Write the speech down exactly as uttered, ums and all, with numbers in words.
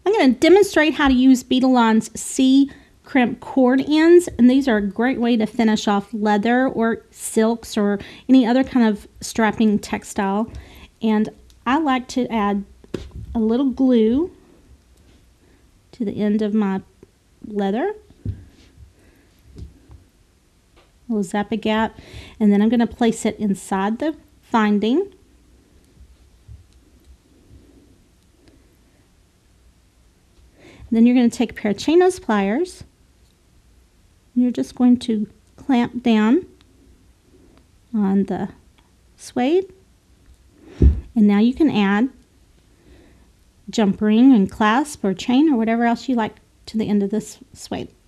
I'm going to demonstrate how to use Beadalon's C-Crimp cord ends, and these are a great way to finish off leather or silks or any other kind of strapping textile. And I like to add a little glue to the end of my leather. A little zap a gap, and then I'm going to place it inside the finding. Then you're going to take a pair of chain nose pliers, and you're just going to clamp down on the suede. And now you can add jump ring and clasp or chain or whatever else you like to the end of this suede.